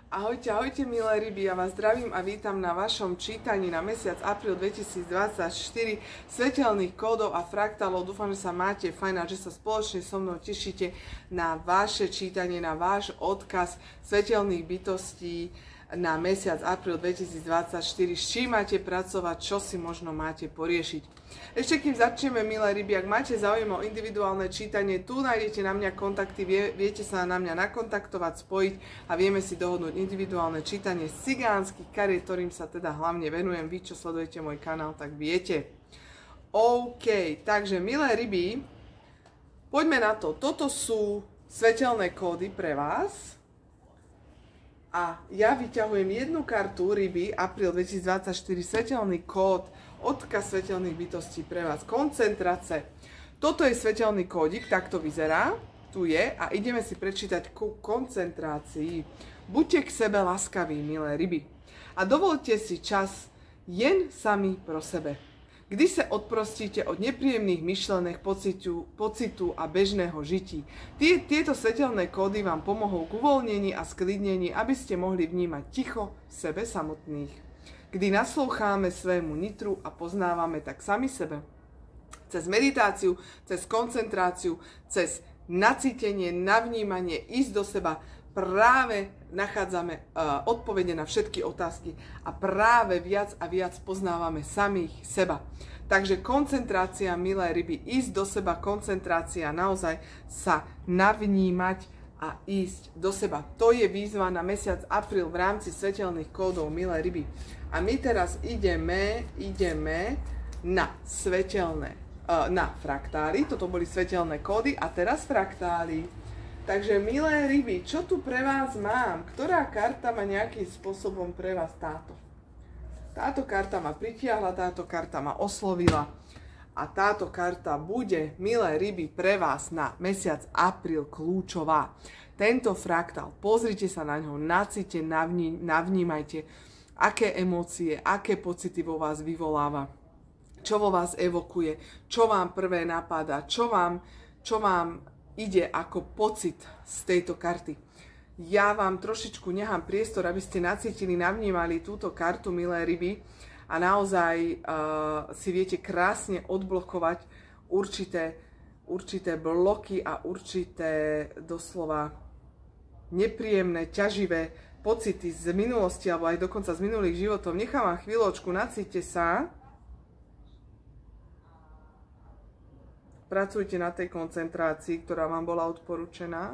Ahojte, ahojte milé ryby, ja vás zdravím a vítam na vašom čítaní na mesiac apríl 2024 svetelných kódov a fraktálov. Dúfam, že sa máte fajn a že sa spoločne so mnou tešíte na vaše čítanie, na váš odkaz svetelných bytostí na mesiac apríl 2024. S čím máte pracovať, čo si možno máte poriešiť. Ešte kým začneme, milé ryby, ak máte záujem o individuálne čítanie, tu nájdete na mňa kontakty, viete sa na mňa nakontaktovať, spojiť a vieme si dohodnúť individuálne čítanie z cigánskych kariet, ktorým sa teda hlavne venujem. Vy, čo sledujete môj kanál, tak viete. OK, takže milé ryby, poďme na to. Toto sú svetelné kódy pre vás. A ja vyťahujem jednu kartu ryby, apríl 2024, svetelný kód, odkaz svetelných bytostí pre vás, koncentrácie. Toto je svetelný kódik, tak to vyzerá, tu je a ideme si prečítať ku koncentrácii. Buďte k sebe láskaví, milé ryby, a dovolte si čas jen sami pro sebe. Kdy sa odprostíte od nepríjemných myšlených pocitu a bežného žití. Tieto svetelné kódy vám pomohou k uvoľnení a sklidnení, aby ste mohli vnímať ticho sebe samotných. Kdy nasloucháme svému nitru a poznávame tak sami sebe. Cez meditáciu, cez koncentráciu, cez nacítenie, navnímanie, ísť do seba, práve nachádzame odpovede na všetky otázky a práve viac a viac poznávame samých seba. Takže koncentrácia, milé ryby, ísť do seba, koncentrácia, naozaj sa navnímať a ísť do seba. To je výzva na mesiac apríl v rámci svetelných kódov, milé ryby. A my teraz ideme na svetelné, na fraktály. Toto boli svetelné kódy a teraz fraktály. Takže milé ryby, čo tu pre vás mám? Ktorá karta ma nejakým spôsobom pre vás táto? Táto karta ma pritiahla, táto karta ma oslovila a táto karta bude, milé ryby, pre vás na mesiac apríl kľúčová. Tento fraktál, pozrite sa na ňo, nacíte, navnímajte, aké emócie, aké pocity vo vás vyvoláva, čo vo vás evokuje, čo vám prvé napadá, čo vám ide ako pocit z tejto karty. Ja vám trošičku nechám priestor, aby ste nacítili, navnímali túto kartu, milé ryby, a naozaj si viete krásne odblokovať určité bloky a určité doslova nepríjemné, ťaživé pocity z minulosti alebo aj dokonca z minulých životov. Nechám vám chvíľočku, nacíte sa. Pracujte na tej koncentrácii, ktorá vám bola odporúčená.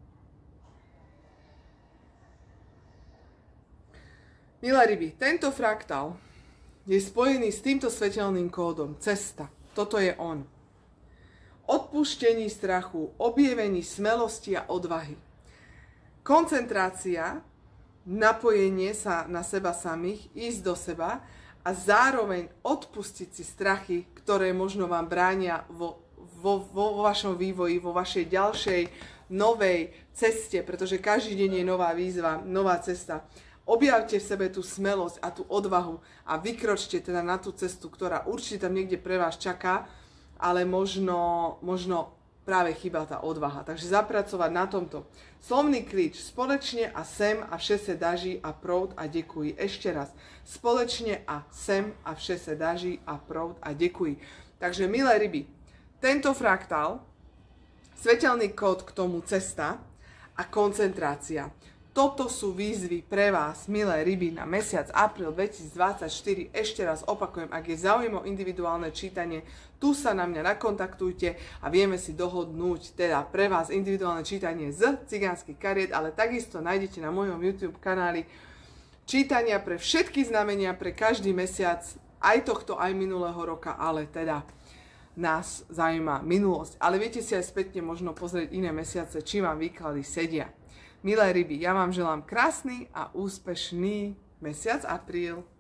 Milé ryby, tento fraktál je spojený s týmto svetelným kódom. Cesta. Toto je on. Odpúštení strachu, objavení smelosti a odvahy. Koncentrácia, napojenie sa na seba samých, ísť do seba a zároveň odpustiť si strachy, ktoré možno vám bránia vo vašom vývoji, vo vašej ďalšej novej ceste, pretože každý deň je nová výzva, nová cesta. Objavte v sebe tú smelosť a tú odvahu a vykročte teda na tú cestu, ktorá určite tam niekde pre vás čaká, ale možno práve chýba tá odvaha. Takže zapracovať na tomto. Slovný klíč. Společne a sem a vše se daží a proud a děkuji. Ešte raz. Společne a sem a vše se daží a proud a děkuji. Takže milé ryby, tento fraktál, svetelný kód k tomu cesta a koncentrácia. Toto sú výzvy pre vás, milé ryby, na mesiac apríl 2024. Ešte raz opakujem, ak je záujem o individuálne čítanie, tu sa na mňa nakontaktujte a vieme si dohodnúť teda pre vás individuálne čítanie z cigánskych kariet, ale takisto nájdete na mojom YouTube kanáli čítania pre všetky znamenia, pre každý mesiac, aj tohto, aj minulého roka, ale teda nás zaujíma minulosť. Ale viete si aj spätne možno pozrieť iné mesiace, či vám výklady sedia. Milé ryby, ja vám želám krásny a úspešný mesiac apríl.